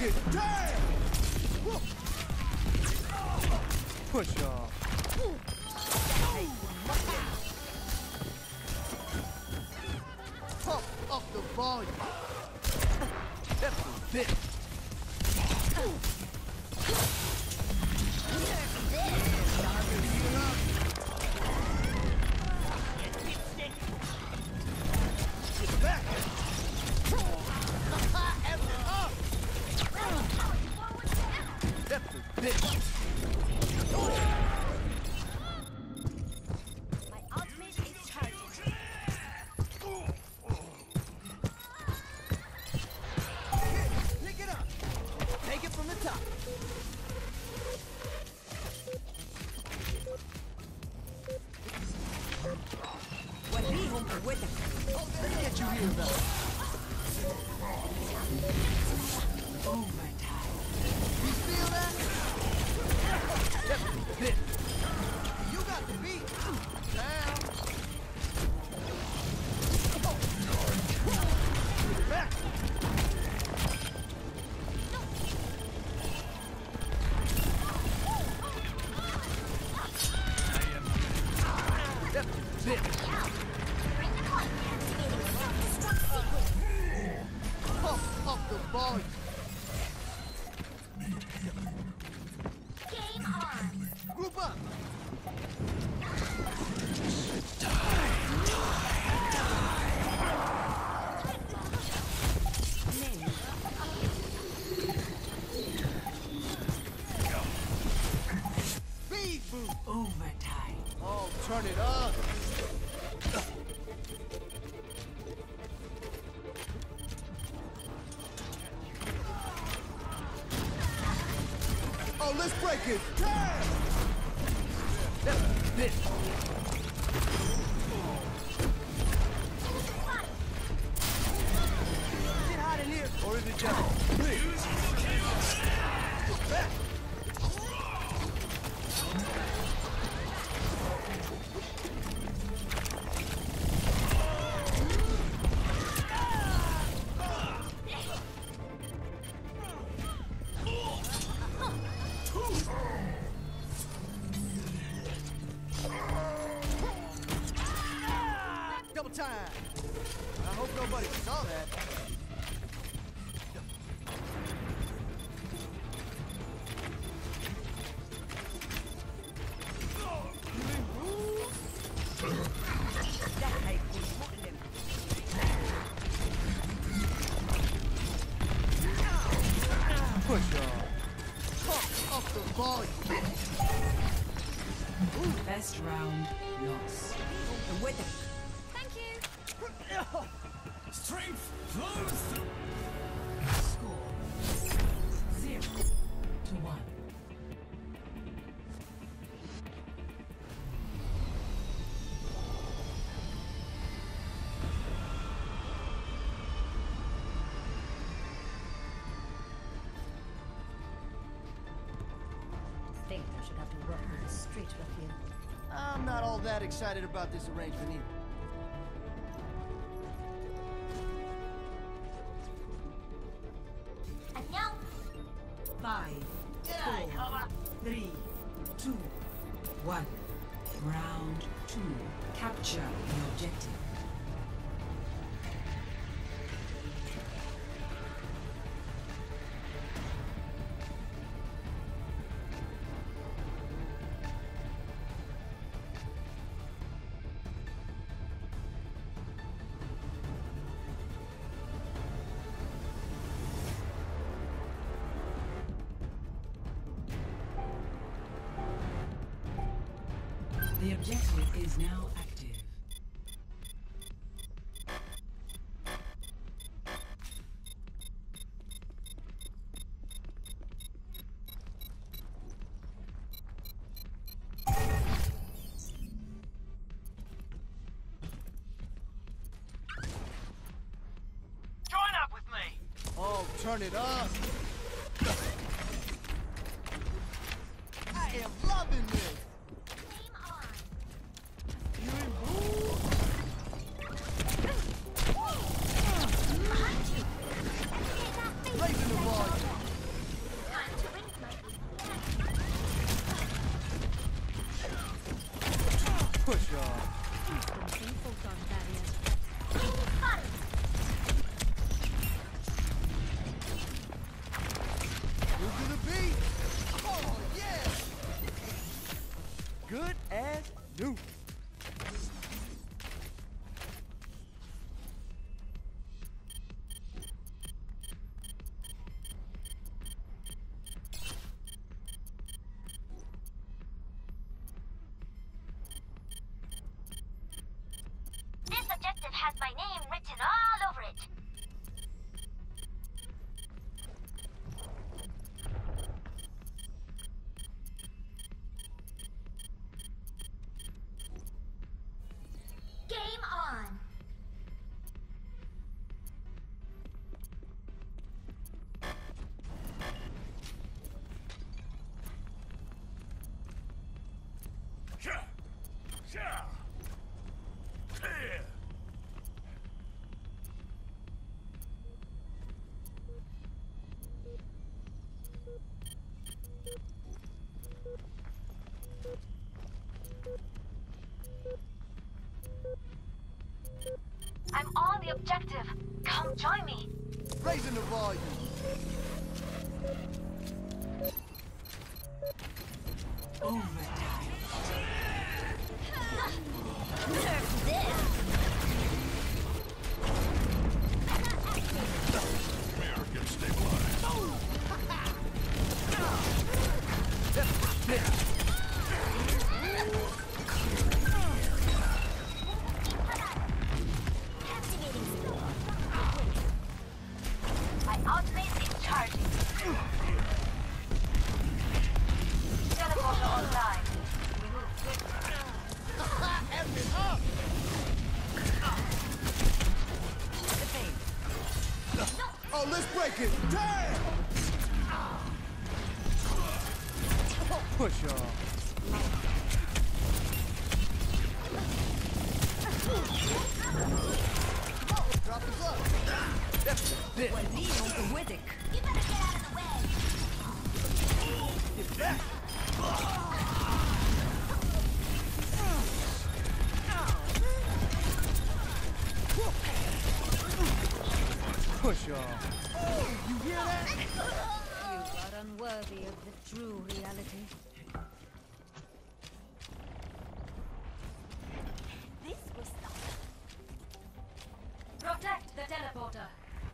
it! Damn! Push off. Pump up the volume. That's a bit. Get back! That's a bitch. My ultimate is charging. Pick it up. Take it from the top. وريهم قوتك. Let's get you here, though. Overtime. You feel that? That's a bitch. You got the beat. Down. Back. That's a bitch. Pump up the volume. Game on. Group up. Speed boost. Overtime. Oh, turn it up. Oh, let's break it. Damn! That's a bitch. Get hot in here, or is it just me? Back. Double time. I hope nobody saw that. ده هيكون مؤلم. Push off. Pump up the volume. Best round loss. قوتك. Thank you. Strength flows through. Score 0-1. Think I should have to work with a street with you. I'm not all that excited about this arrangement either. 안녕. 5, 4, 3, 2, 1. Round 2. Capture the objective. The objective is now active. Join up with me. Oh, turn it up. I am loving this. Game on. You in blue? Behind you. Get that face. Raising the volume. has my name written all over it. Game on. I'm on the objective. Come join me. Raising the volume. Overtime. Nerf this. Mirror gets stabilized. My ultimate is charging. Teleporter online. Effing up. Oh, let's break it. Damn. Push off. Drop the glove. That's this. You better get out of the way. Get back. Push off. You hear that? You are unworthy of the true reality. This was Protect the teleporter.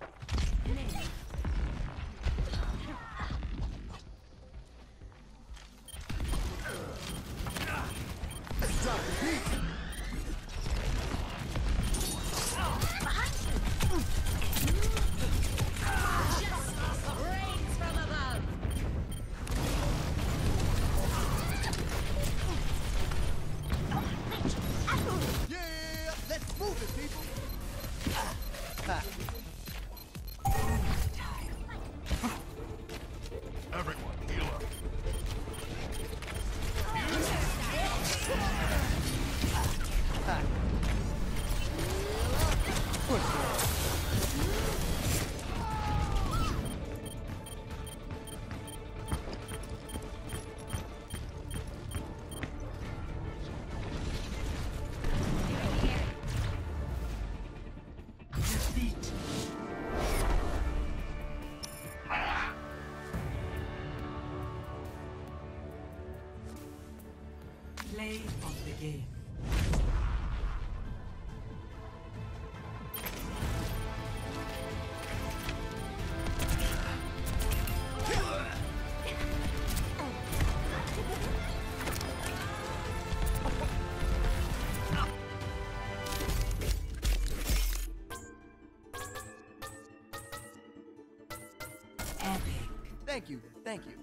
Let's drop the beat. Behind you. Rains from above. Yeah, let's move it, people. Ha. Everyone, heal up. Ha. Push off. Defeat. Play of the game. Epic. Thank you. Thank you.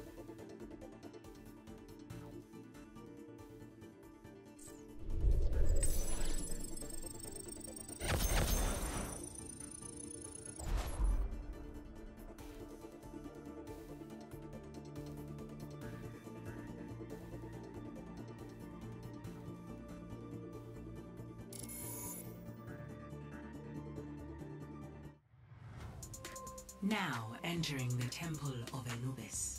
Now entering the Temple of Anubis.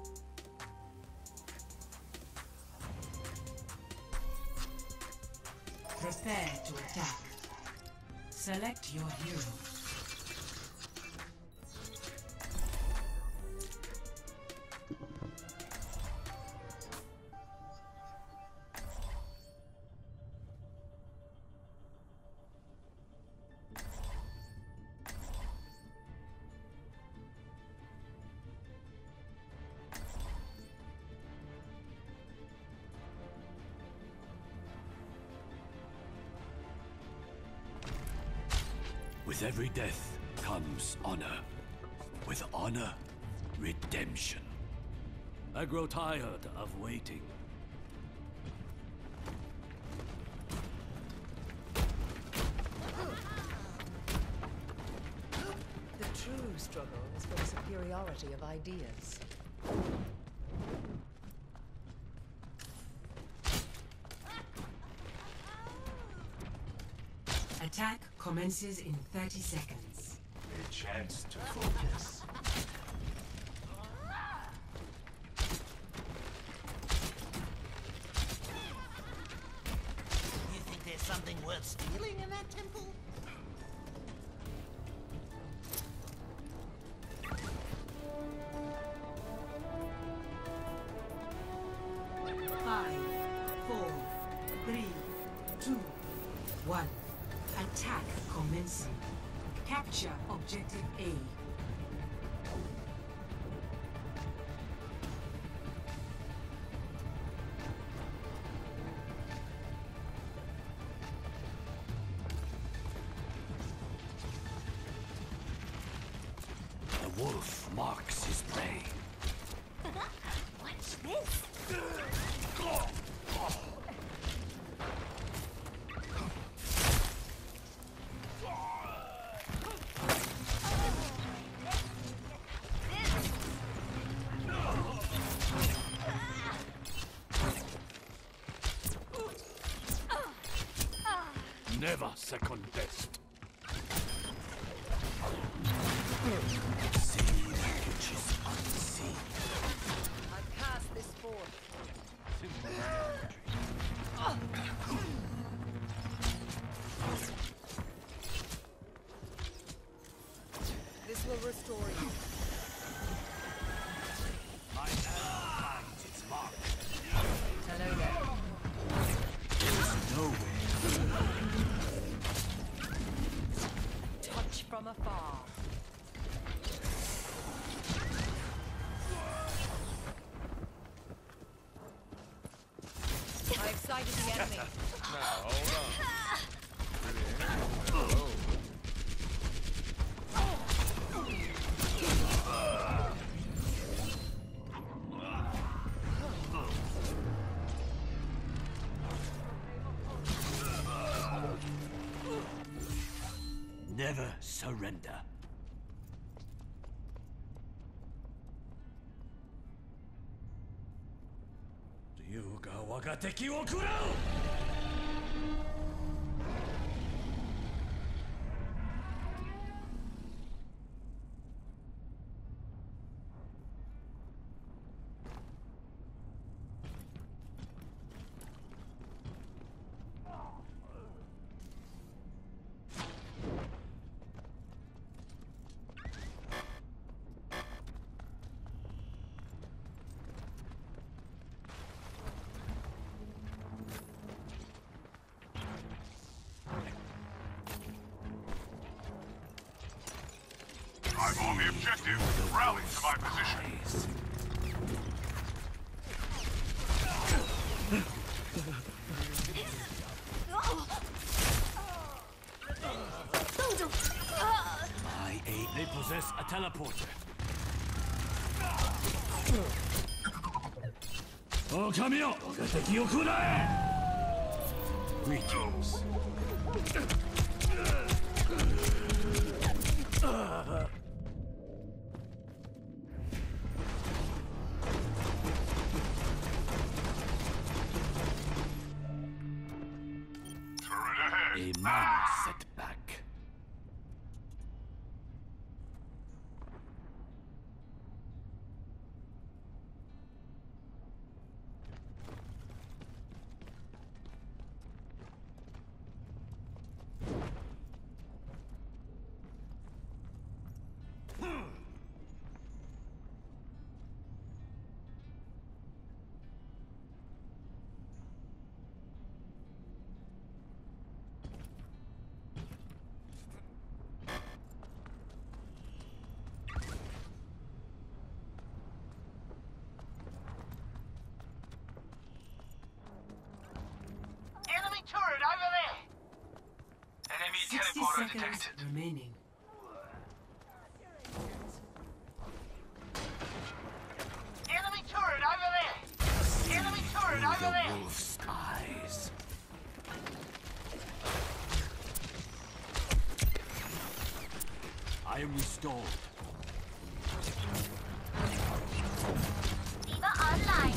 Prepare to attack. Select your hero. With every death comes honor. With honor, redemption. I grow tired of waiting. The true struggle is for the superiority of ideas. Attack commences in 30 seconds. A chance to focus. You think there's something worth stealing in that temple? Five, four, three, two, one. Attack commencing. Capture objective A. The wolf marks his prey. Watch this. Never second best. Seen which is unseen. I cast this forth. This will restore you. My arrow finds its mark. Hello there. There's no way. Touch from afar. I excited the enemy. Never surrender.竜が我が敵を食らう。 I'm on the objective. Rally to my position. My aid. They possess a teleporter. Oh, come here! 我が敵を食らえ! Greetings. Turret ahead. A minor setback. 30 Auto seconds detected. remaining. Enemy turret over there! Enemy turret over The there! wolf's eyes. I am restored. Diva online.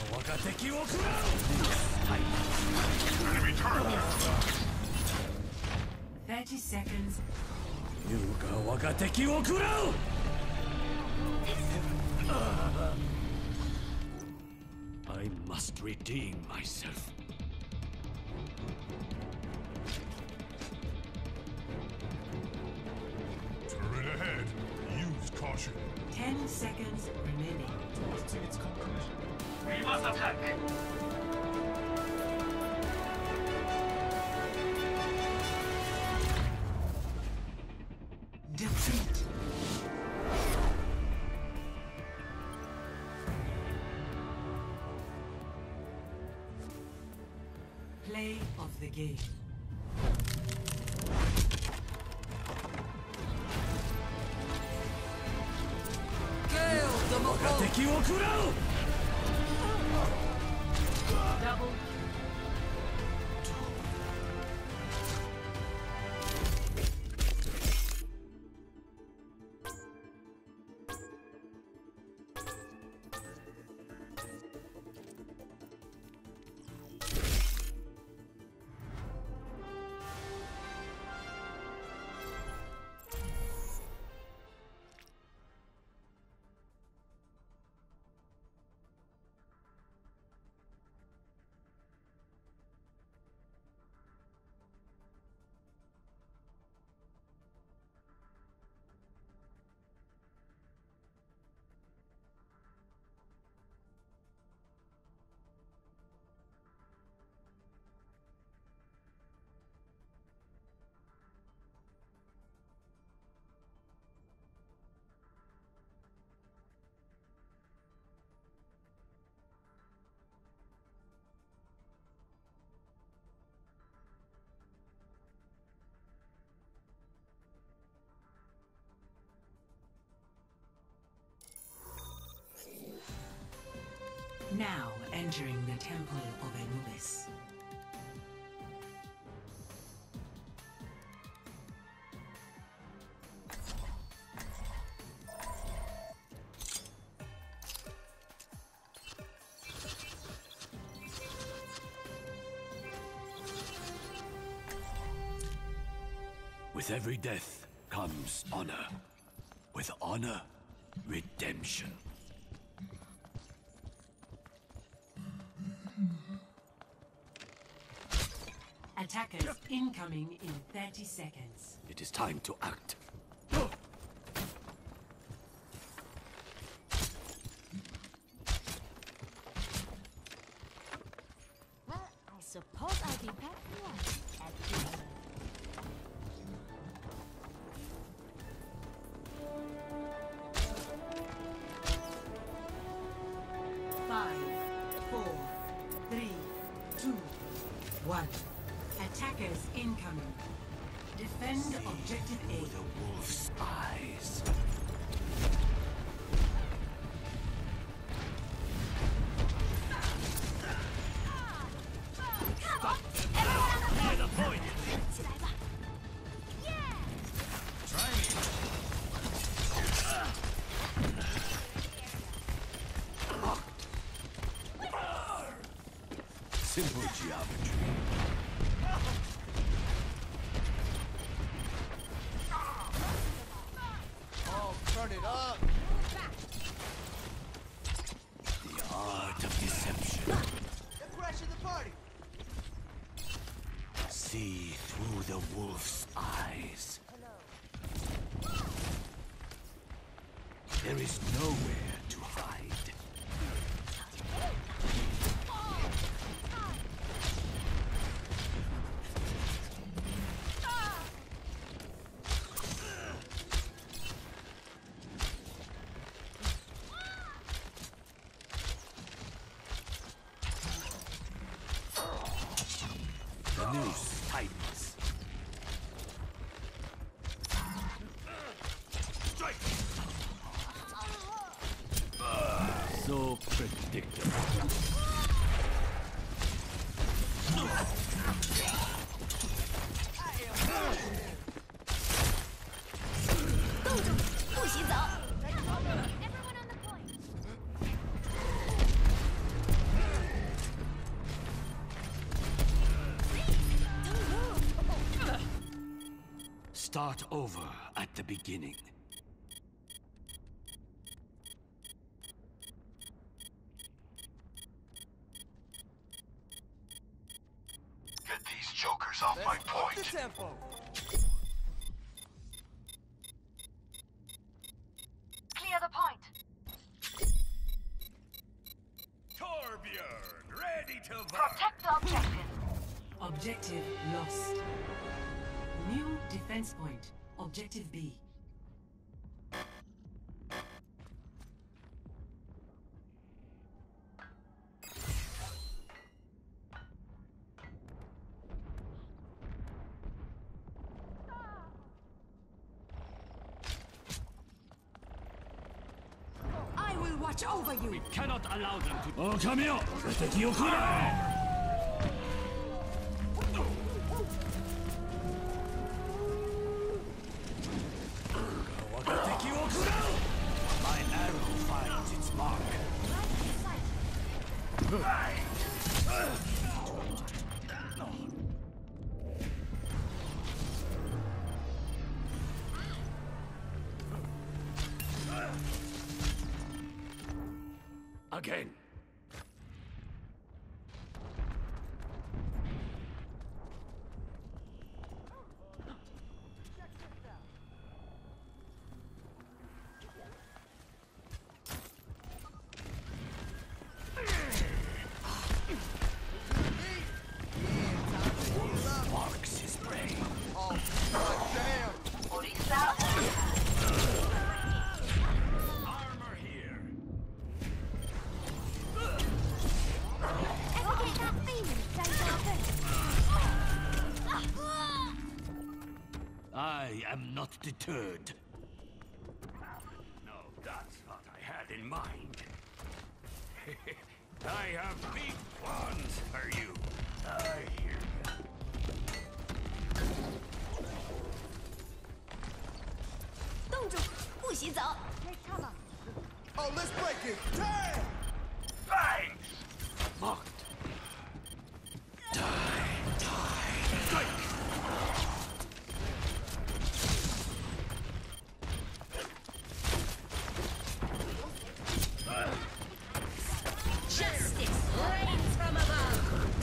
Enemy turret. 30 seconds. I must redeem myself. Turret ahead. Use caution. 10 seconds remaining. We must attack! Defeat. Play of the game. Double. Now entering the Temple of Anubis. With every death comes honor. With honor, redemption. Attackers incoming in 30 seconds. It is time to act. Well, I suppose I'll be back here at the end. Five, 4, 3, 2, 1. Attackers incoming. Defend objective A. The wolf's eyes. Simple geometry. Oh, turn it up. The art of deception. They're crashing the party. See through the wolf's eyes. There is nowhere to hide. The noose tightens. So predictable. 冻住，不许走。Everyone on the point. Don't move. Start over at the beginning. Get these jokers off my Let's up point. the tempo. Clear the point. Torbjörn, ready to Protect the objective. Objective lost. New defense point. Objective B. I will watch over you. We cannot allow them to... Oh, come here! 敵を食らえ! My arrow finds its mark. Again. Marks his prey. Oh, damn. Orisa. armor here. Ever get that feeling, I am not deterred. No, that's what I had in mind. I have big plans for you. I hear you. 冻住，不许走。 Oh, let's break it. Damn. Thanks. Marked. Die. Strike. Justice reigns from above.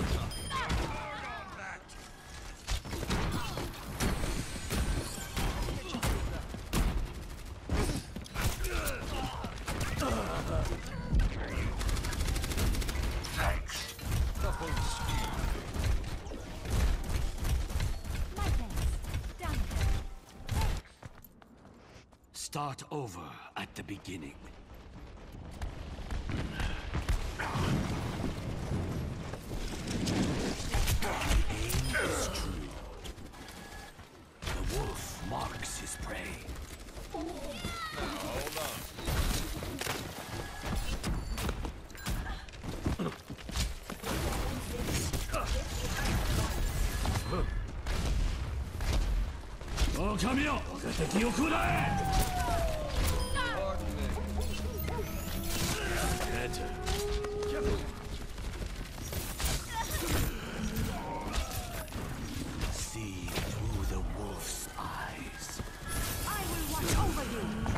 Thanks. My thanks. Done. Start over at the beginning. The aim is true. The wolf marks his prey. Oh, come here! 敵を食らえ! Better. See through the wolf's eyes. I will watch over you.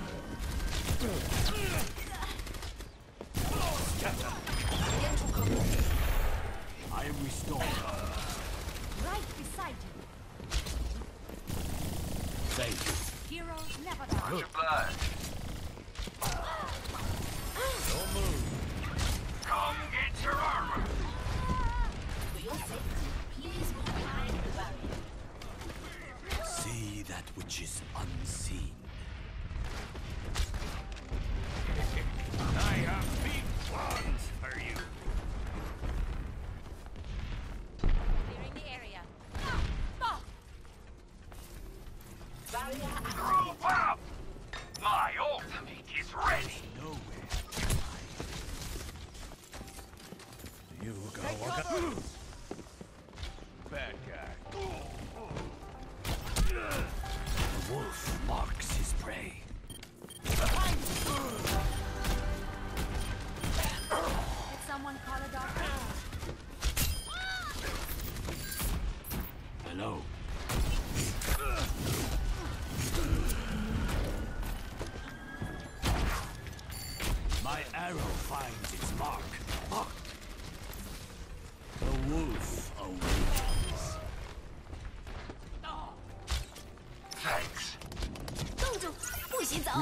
I am restored. Right beside you. Thank you. Heroes never die. Your blood. Don't move. Come get your armor. For your safety, please move behind the barrier. See that which is unseen. I have big plans for you. Clearing the area. Group up! My ultimate is ready. Nowhere. Take cover! Bad guy. The wolf marks his prey. Did someone call a doctor? Hello. My arrow finds its mark. Marked. The wolf awakens. Thanks. 冻住，不许走！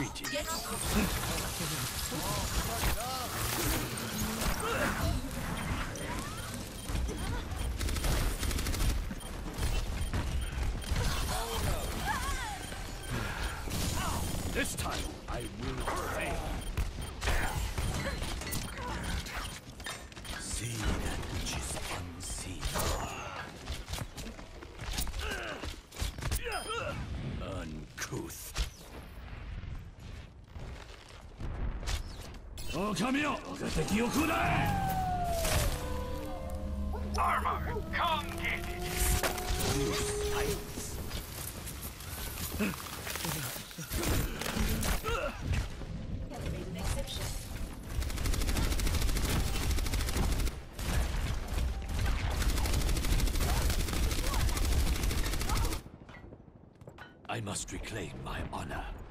This time, I will not fail. See that which is unseen. Uncouth. Oh, come here! Armor, come get it. I must reclaim my honor.